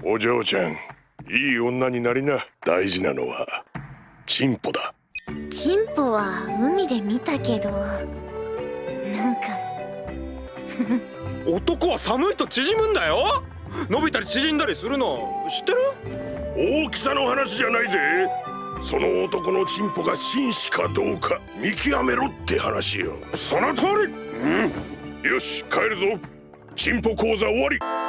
お嬢ちゃん、いい女になりな。大事なのはチンポだ。 チンポは海で見たけど、なんか男は寒いと縮むんだよ。伸びたり縮んだりするの知ってる？ 大きさの話じゃないぜ。その男のチンポが紳士かどうか見極めろって話よ。 その通り。 よし、帰るぞ。チンポ講座終わり。